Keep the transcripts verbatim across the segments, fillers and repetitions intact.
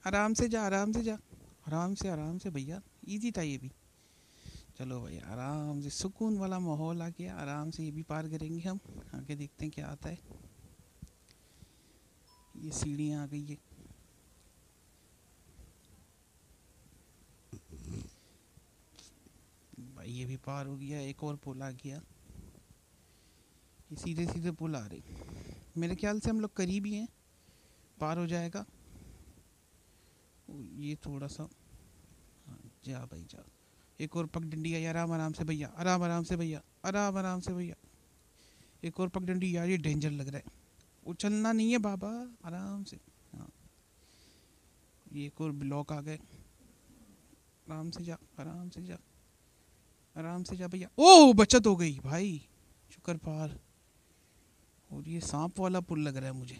आराम से जा, आराम से जा, आराम से, आराम से भैया, इजी था ये भी। चलो भैया आराम से, सुकून वाला माहौल आ गया, आराम से ये भी पार करेंगे हम। आगे देखते हैं क्या आता है। ये सीढ़ियाँ आ गई है। भाई ये भी पार हो गया, एक और पुल आ गया। ये सीधे सीधे पुल आ रहे, मेरे ख्याल से हम लोग करीब ही हैं, पार हो जाएगा। ये थोड़ा सा, हाँ, जा भाई जा। एक और पगडंडी है, आराम आराम से भैया, आराम आराम से भैया, आराम आराम से भैया। एक और पगडंडी यार, ये डेंजर लग रहा है, उछलना नहीं है बाबा, आराम से। हाँ, ये एक और ब्लॉक आ गए, आराम से जा, आराम से जा, आराम से जा भैया। ओह बचत हो गई भाई, शुक्र पार। और ये सांप वाला पुल लग रहा है मुझे,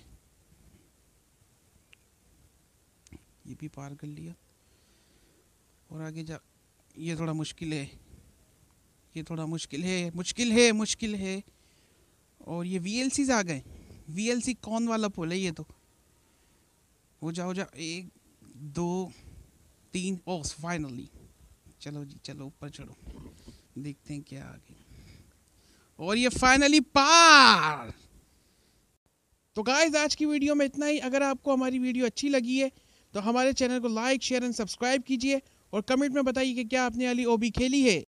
ये भी पार कर लिया। और आगे जा, ये थोड़ा मुश्किल है, ये थोड़ा मुश्किल है, मुश्किल है, मुश्किल है। और ये वीएलसी आ गए, वीएलसी कौन वाला पुल है ये तो। हो जा हो जा, एक दो तीन, ओह फाइनली। चलो जी चलो, ऊपर चढ़ो, देखते हैं क्या आगे। और ये फाइनली पार। तो गाइस आज की वीडियो में इतना ही। अगर आपको हमारी वीडियो अच्छी लगी है तो हमारे चैनल को लाइक शेयर एंड सब्सक्राइब कीजिए, और कमेंट में बताइए कि क्या आपने वाली ओबी खेली है।